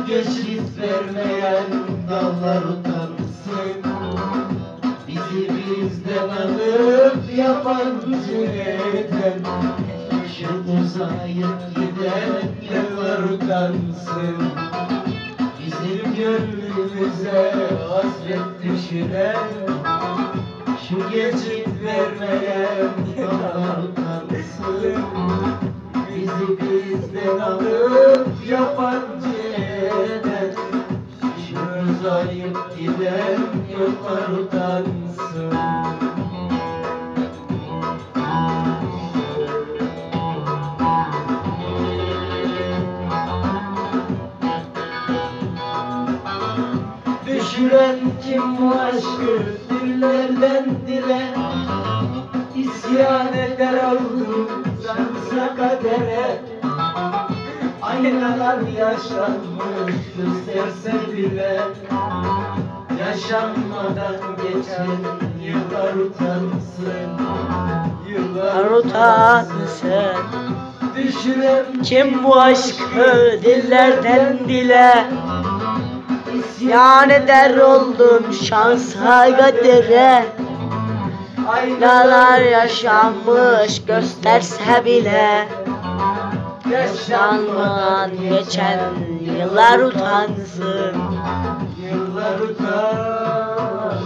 geçit vermeyen dallar utansın. Bizi bizden alıp yabancı eden, şu uzayıp giden yıllar utansın. Bizim gönlümüze hasret düşüren, şu geçit vermeyen dallar utansın. Bizi bizden alıp yabancı eden, şu uzayıp giden yıllar utansın. Düşüren kim bu aşkı dillerden dile, İsyan eder oldum şansa kadere. Aynalar yaşanmış gösterse bile, yaşanmadan geçen yıllar utansın. Yıllar utansın. Düşüren Kim bu aşkı dillerden dile, İsyan eder oldum şansa kadere. Aynalar yaşanmış gösterse bile, yaşanmadan geçen yıllar utansın. Yıllar utansın.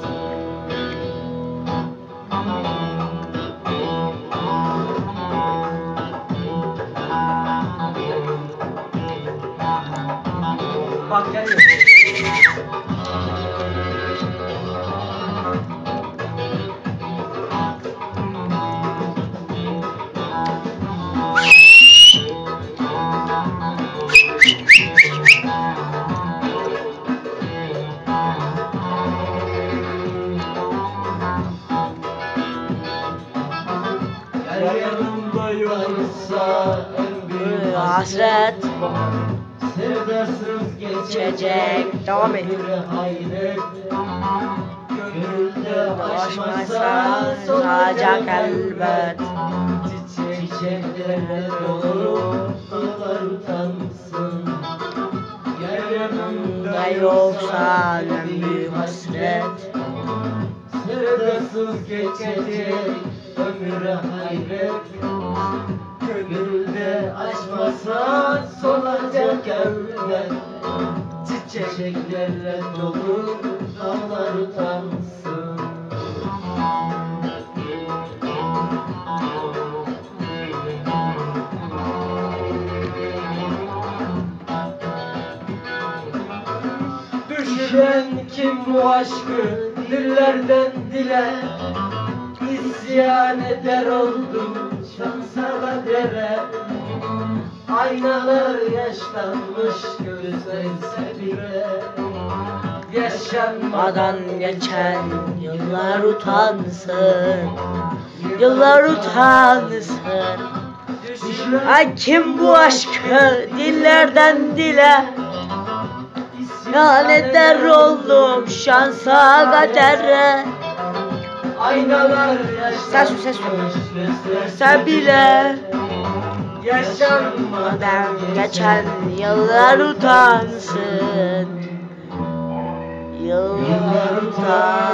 Bak geliyor. Her yanımda yoksa en büyük Hasret sevdasız geçecek. Devam et. Hayret, gönülde Başmasa sığacak elbet. Çiçeklerle dolu dağlar utansın. Yer yanımda Yoksa en büyük hasret, sevdasız geçecek ömüre hayret. Gönülde açmasa solacak evler, çiçeklerle dolu dağlar utansın. Düşüren kim bu aşkı dillerden dile, İsyan eder oldum şansa kadere. Aynalar yaşlanmış gösterse bile, yaşanmadan Madan geçen yıllar utansın. Yıllar utansın. Ay kim bu aşkı dillerden dile, İsyan eder oldum şansa kadere. Aynalar Ses yaşlanmış Sen bile yaşanmadan madan geçen yıllar utansın. Yıllar utansın.